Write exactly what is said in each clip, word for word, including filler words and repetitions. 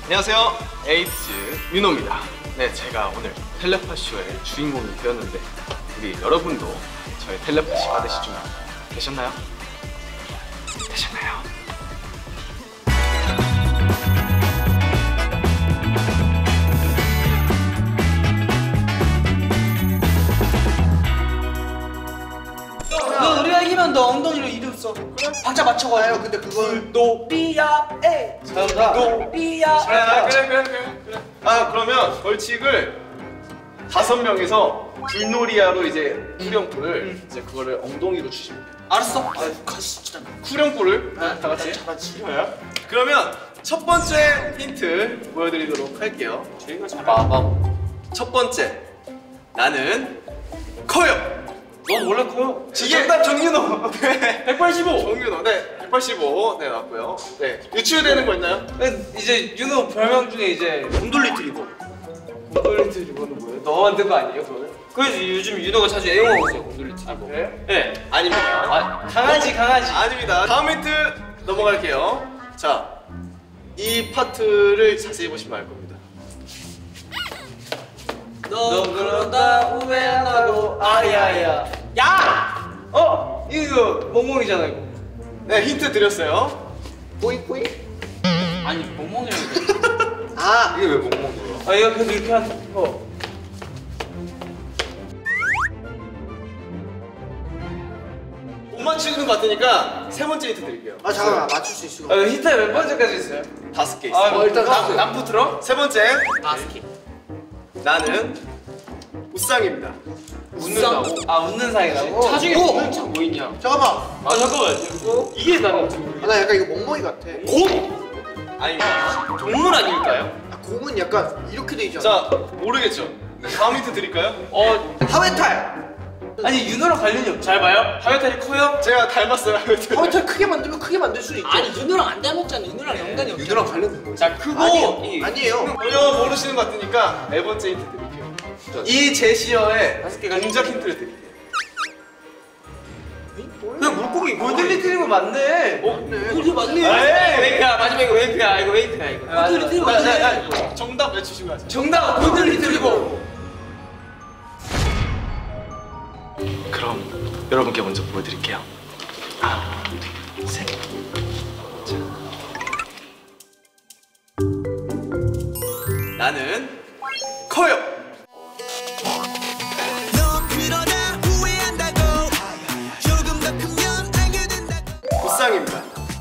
안녕하세요, 에이티즈 윤호입니다. 네, 제가 오늘 텔레파쇼의 주인공이 되었는데 우리 여러분도 저의 텔레파시 받으실 줄 되셨나요? 되셨나요? 너 우리가 이기면 너 엉덩이로 이름 써. 그래? 박자 맞춰가지고. 근데 그걸 노비야 에. 잘한다. 노비야. 아, 그래 그래 그래 그래. 아, 그러면 벌칙을 다섯 명이서 불놀이야로 이제 후렴구를 음. 이제 그거를 엉덩이로 주시면 돼요. 알았어. 아, 가시 진짜. 후렴구를 네, 다 같이. 잘하지. 그러면 첫 번째 힌트 보여드리도록 할게요. 저희가 잘하지. 첫 번째, 나는 커요. 넌 원래 커요. 이게 정답 정윤호. 네. 백팔십오. 정윤호. 네, 백팔십오. 네, 나왔고요. 네, 유추되는 거 있나요? 네, 이제 윤호 별명 중에 이제 곰돌리 트리버. 곰돌리 트리버는 뭐예요? 너 만든 거 아니에요, 그거는? 그래서 요즘 윤호가 자주 애용하고 있어요, 곰돌리 트리버. 그래요? 네. 아닙니다. 아, 강아지, 강아지. 아닙니다. 다음 힌트 넘어갈게요. 자, 이 파트를 자세히 보시면 알 겁니다. 너 그러다 후회하고 아야야. 야! 어? 이거 멍멍이잖아 이거. 네, 힌트 드렸어요. 뿌잉 뿌잉? 아니 멍멍이라고. 아, 이게 왜 멍멍이에요? 아 이거 계속 이렇게 하는 거. 못 맞추는 것 같으니까 세 번째 힌트 드릴게요. 아 잠깐만, 맞출 수 있어. 아, 힌트 몇 번째까지 있어요? 다섯 개 있어요. 아, 뭐 일단 다섯 개. 남부 들어? 세 번째, 다섯 개. 나는 우상입니다. 웃는다고? 아 웃는 사이라고? 차중에 웃는 차 뭐 있냐? 잠깐만. 아 잠깐만 이게 나는 아, 나 약간 이거 멍멍이 같아. 곰? 아닙니다. 동물 아닐까요? 아, 곰은 약간 이렇게 돼 있잖아. 자, 모르겠죠? 네, 다음 힌트 드릴까요? 어 하회탈. 아니 윤호랑 관련이 없. 잘 봐요. 하회탈이 커요? 제가 닮았어요. 하회탈 크게 만들면 크게 만들 수 있죠. 아니 윤호랑 안 닮았잖아. 윤호랑 연관이 없잖아. 윤호랑 관련 있는 거지. 자 크고 아니에요. 이 아니에요. 전혀 모르시는 것 같으니까 네 번째 힌트 드릴게요. 이 제시어에 다섯 개가 동작 힌트를 드릴게요. 그냥 물고기 골든 리트리버 맞네. 어? 이게 맞네. 에이 웨이크야 마지막 이거 웨이크야 이거 웨이크야 이거. 골든 리트리버 자, 맞네. 자, 자, 정답 외치시고 하세요. 정답 골든 리트리버. 그럼 여러분께 먼저 보여드릴게요. 하나, 둘, 셋. 자. 나는 커요. 우상입니다.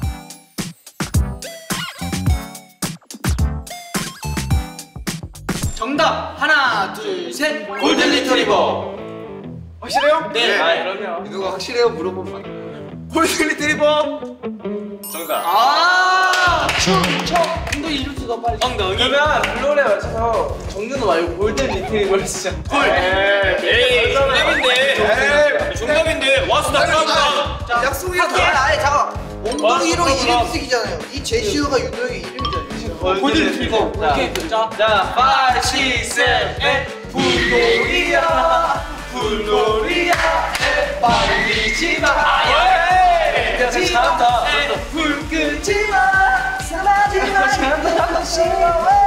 정답 하나 둘 셋. 골든 리트리버. 확실해요? 네. 아 그럼요. 윤호가 확실해요? 물어보면 맞아. 골든 리트리버. 정답. 아 춤춰. 근데 이럴 수가 빨리. 엉덩이. 그러면 블로레에 맞춰서 정윤호 말고 골든 리트리버를 쓰자. 에이, 정답인데. 정답인데 와서 나 까봐. 약속이야. 다 아니 잠깐. 엉덩이로 이름 쓰기잖아요. 이 제시어가 윤호의 이름이잖아요. 골든 리트리버. 오케이 자. 자, 파, 시, 세, 에 불놀이야 불놀이야 에 빠르지 마. 야, 잘한다. 불 끄지 마. 사라지 마.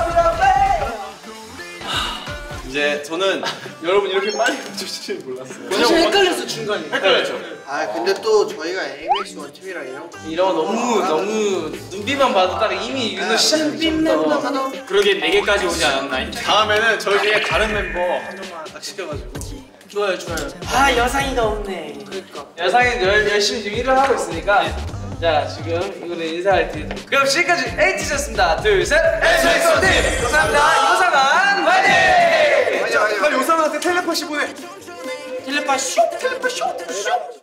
이제 저는 여러분 이렇게 빨리 맞추실 줄 몰랐어요. 사실 헷갈렸어 중간에. 헷갈렸죠? 아 근데 또 저희가 에이맥스 원팀이랑 이런 거. 이런 너무 너무 눈빛만 봐도 딱 이미 윤호 시작부터. 그러게 네 개까지 오지 않았나? 다음에는 저희 중에 다른 멤버 한 명만 딱 시켜가지고. 좋아요 좋아요. 아 여상이가 없네. 그러니까. 여상이 열, 열심히 지금 일을 하고 있으니까 자 지금 이거는 인사할 때 그럼 지금까지 에이티즈였습니다. 둘 셋 에이티즈 원팀 감사합니다. 요상한 화이팅. 빨리 오사람한테 텔레파시 보내. 텔레파쇼 텔레파쇼 텔레파쇼.